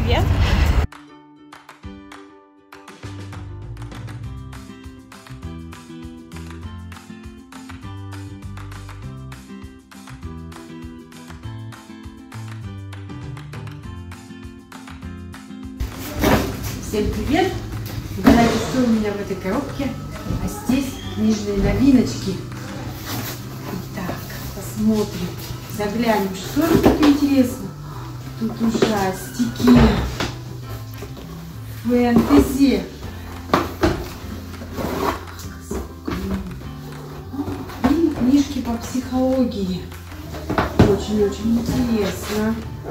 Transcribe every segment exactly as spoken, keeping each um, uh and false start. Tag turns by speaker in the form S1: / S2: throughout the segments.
S1: привет!
S2: Всем привет! Угадайте, что у меня в этой коробке, а здесь книжные новиночки. Итак, посмотрим, заглянем, что же тут интересно. Тут ужастики, фэнтези, и книжки по психологии. Очень-очень интересно.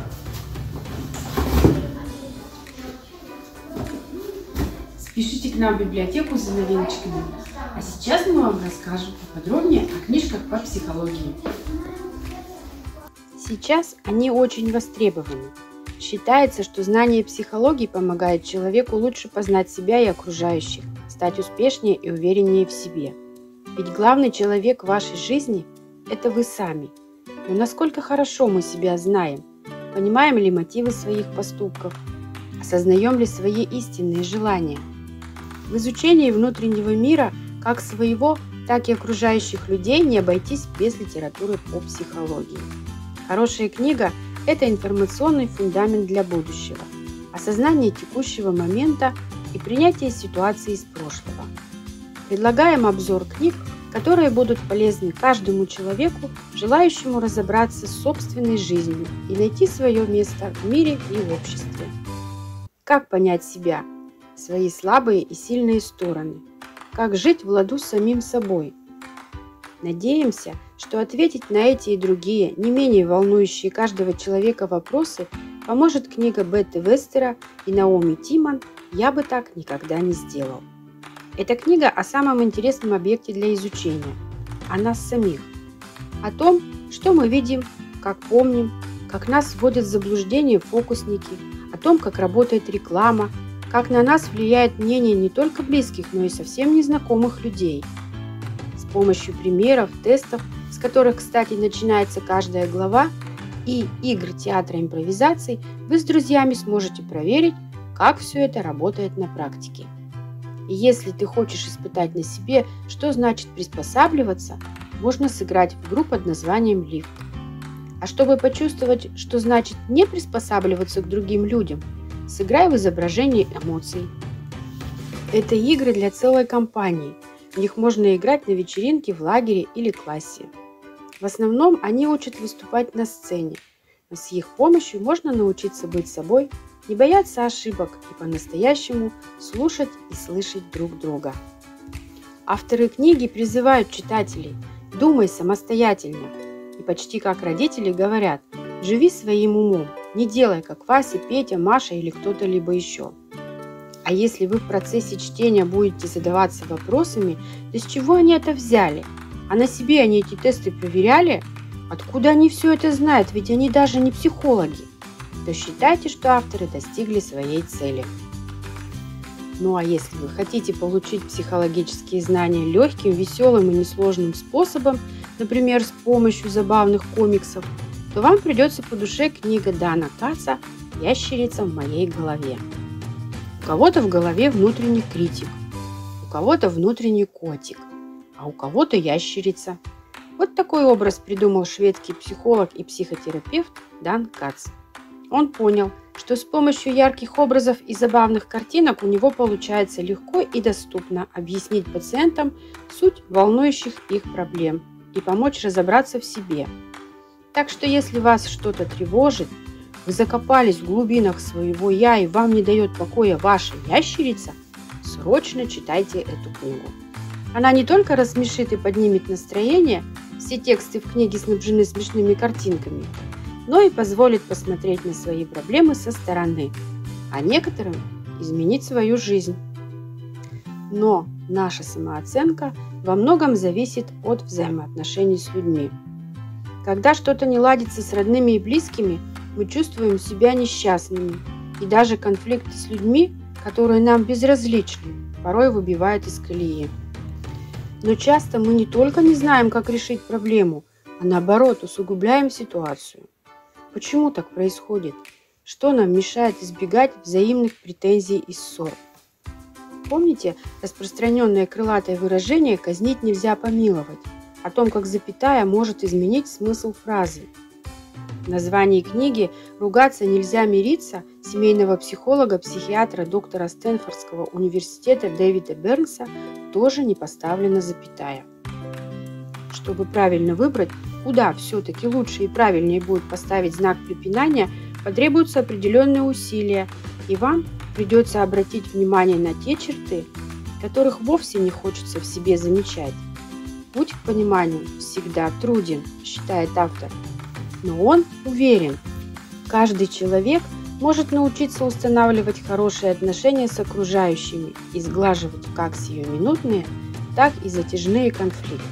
S2: Спешите к нам в библиотеку за новиночками. А сейчас мы вам расскажем подробнее о книжках по психологии.
S3: Сейчас они очень востребованы. Считается, что знание психологии помогает человеку лучше познать себя и окружающих, стать успешнее и увереннее в себе. Ведь главный человек в вашей жизни – это вы сами. Но насколько хорошо мы себя знаем? Понимаем ли мотивы своих поступков? Осознаем ли свои истинные желания? В изучении внутреннего мира как своего, так и окружающих людей не обойтись без литературы по психологии. Хорошая книга – это информационный фундамент для будущего, осознание текущего момента и принятие ситуации из прошлого. Предлагаем обзор книг, которые будут полезны каждому человеку, желающему разобраться с собственной жизнью и найти свое место в мире и в обществе. Как понять себя, свои слабые и сильные стороны, как жить в ладу с самим собой. Надеемся, что ответить на эти и другие, не менее волнующие каждого человека вопросы поможет книга Бетты Вестера и Наоми Тиман «Я бы так никогда не сделал». Эта книга о самом интересном объекте для изучения – о нас самих, о том, что мы видим, как помним, как нас вводят в заблуждение фокусники, о том, как работает реклама, как на нас влияет мнение не только близких, но и совсем незнакомых людей. С помощью примеров, тестов, с которых, кстати, начинается каждая глава, и игр театра импровизаций, вы с друзьями сможете проверить, как все это работает на практике. И если ты хочешь испытать на себе, что значит приспосабливаться, можно сыграть в игру под названием «Лифт». А чтобы почувствовать, что значит не приспосабливаться к другим людям, сыграй в изображении эмоций. Это игры для целой компании. В них можно играть на вечеринке, в лагере или классе. В основном они учат выступать на сцене, но с их помощью можно научиться быть собой, не бояться ошибок и по-настоящему слушать и слышать друг друга. Авторы книги призывают читателей: думай самостоятельно. И почти как родители говорят: живи своим умом, не делай как Вася, Петя, Маша или кто-то либо еще. А если вы в процессе чтения будете задаваться вопросами, то с чего они это взяли? А на себе они эти тесты проверяли? Откуда они все это знают? Ведь они даже не психологи. То считайте, что авторы достигли своей цели. Ну а если вы хотите получить психологические знания легким, веселым и несложным способом, например, с помощью забавных комиксов, то вам придется по душе книга Дана Каца «Ящерица в моей голове». У кого-то в голове внутренний критик, у кого-то внутренний котик, а у кого-то ящерица. Вот такой образ придумал шведский психолог и психотерапевт Дан Кац. Он понял, что с помощью ярких образов и забавных картинок у него получается легко и доступно объяснить пациентам суть волнующих их проблем и помочь разобраться в себе. Так что если вас что-то тревожит, вы закопались в глубинах своего «я» и вам не дает покоя ваша ящерица, срочно читайте эту книгу. Она не только рассмешит и поднимет настроение, все тексты в книге снабжены смешными картинками, но и позволит посмотреть на свои проблемы со стороны, а некоторым изменить свою жизнь. Но наша самооценка во многом зависит от взаимоотношений с людьми. Когда что-то не ладится с родными и близкими, мы чувствуем себя несчастными, и даже конфликты с людьми, которые нам безразличны, порой выбивают из колеи. Но часто мы не только не знаем, как решить проблему, а наоборот усугубляем ситуацию. Почему так происходит? что нам мешает избегать взаимных претензий и ссор. Помните распространенное крылатое выражение «казнить нельзя помиловать» о том, как запятая может изменить смысл фразы? В названии книги «Ругаться нельзя мириться» семейного психолога, психиатра, доктора Стэнфордского университета Дэвида Бернса тоже не поставлена запятая. Чтобы правильно выбрать, куда все-таки лучше и правильнее будет поставить знак препинания, потребуются определенные усилия, и вам придется обратить внимание на те черты, которых вовсе не хочется в себе замечать. Путь к пониманию всегда труден, считает автор, но он уверен, каждый человек может научиться устанавливать хорошие отношения с окружающими и сглаживать как сиюминутные, так и затяжные конфликты.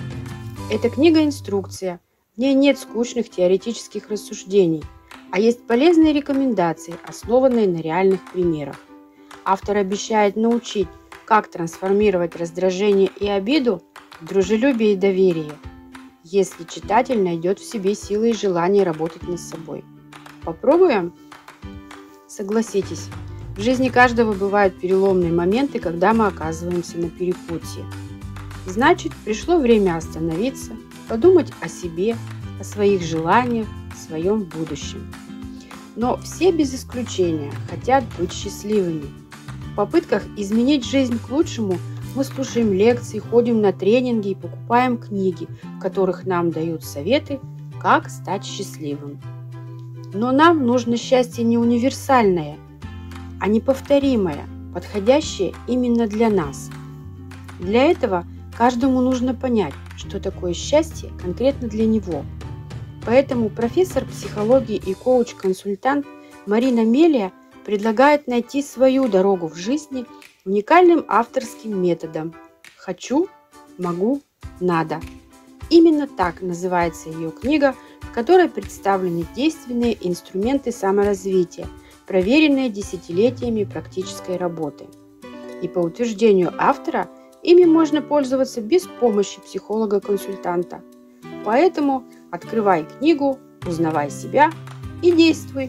S3: Эта книга-инструкция, в ней нет скучных теоретических рассуждений, а есть полезные рекомендации, основанные на реальных примерах. Автор обещает научить, как трансформировать раздражение и обиду в дружелюбие и доверие, если читатель найдет в себе силы и желание работать над собой. Попробуем? Согласитесь, в жизни каждого бывают переломные моменты, когда мы оказываемся на перепутье. Значит, пришло время остановиться, подумать о себе, о своих желаниях, о своем будущем. Но все без исключения хотят быть счастливыми. В попытках изменить жизнь к лучшему мы слушаем лекции, ходим на тренинги и покупаем книги, в которых нам дают советы, как стать счастливым. Но нам нужно счастье не универсальное, а неповторимое, подходящее именно для нас. Для этого каждому нужно понять, что такое счастье конкретно для него. Поэтому профессор психологии и коуч-консультант Марина Мелия предлагает найти свою дорогу в жизни уникальным авторским методом «Хочу, могу, надо». Именно так называется ее книга, в которой представлены действенные инструменты саморазвития, проверенные десятилетиями практической работы. И по утверждению автора, ими можно пользоваться без помощи психолога-консультанта. Поэтому открывай книгу, узнавай себя и действуй.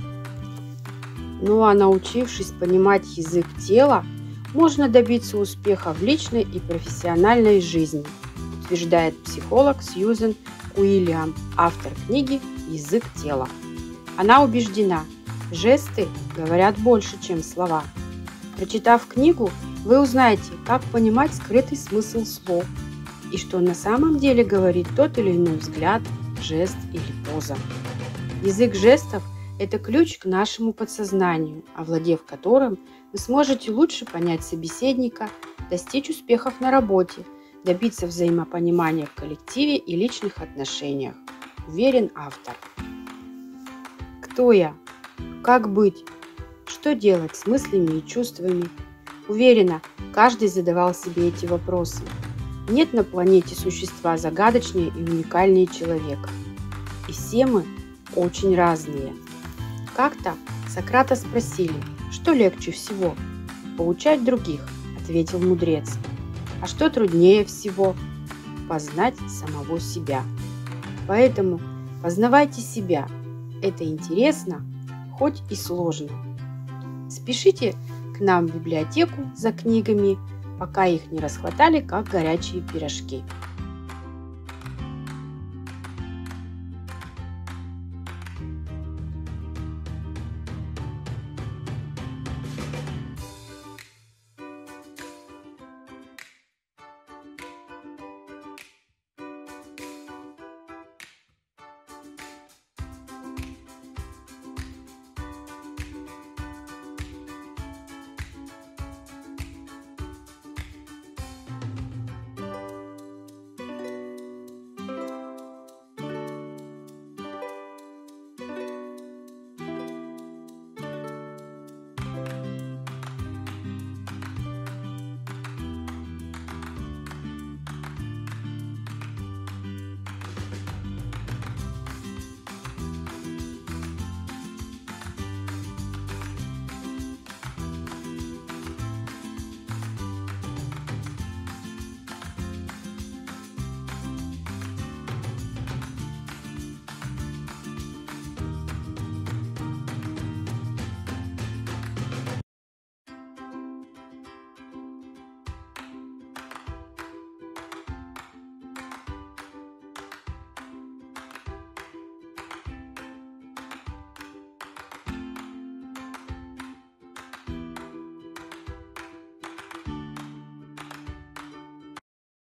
S3: Ну а научившись понимать язык тела, можно добиться успеха в личной и профессиональной жизни, утверждает психолог Сьюзен Уильям, автор книги «Язык тела». Она убеждена, жесты говорят больше, чем слова. Прочитав книгу, вы узнаете, как понимать скрытый смысл слов и что на самом деле говорит тот или иной взгляд, жест или поза. Язык жестов – это ключ к нашему подсознанию, овладев которым вы сможете лучше понять собеседника, достичь успехов на работе, добиться взаимопонимания в коллективе и личных отношениях, уверен автор. Кто я? Как быть? Что делать с мыслями и чувствами? Уверена, каждый задавал себе эти вопросы. Нет на планете существа загадочнее и уникальнее человека. И все мы очень разные. Как-то Сократа спросили, что легче всего? Поучать других, ответил мудрец. А что труднее всего? Познать самого себя. Поэтому познавайте себя. Это интересно, хоть и сложно. Спешите к нам в библиотеку за книгами, пока их не расхватали, как горячие пирожки.